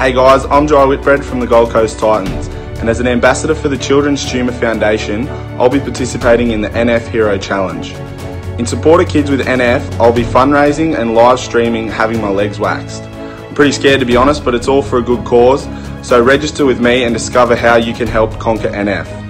Hey guys, I'm Jai Whitbread from the Gold Coast Titans, and as an ambassador for the Children's Tumour Foundation, I'll be participating in the NF Hero Challenge. In support of kids with NF, I'll be fundraising and live streaming having my legs waxed. I'm pretty scared to be honest, but it's all for a good cause, so register with me and discover how you can help conquer NF.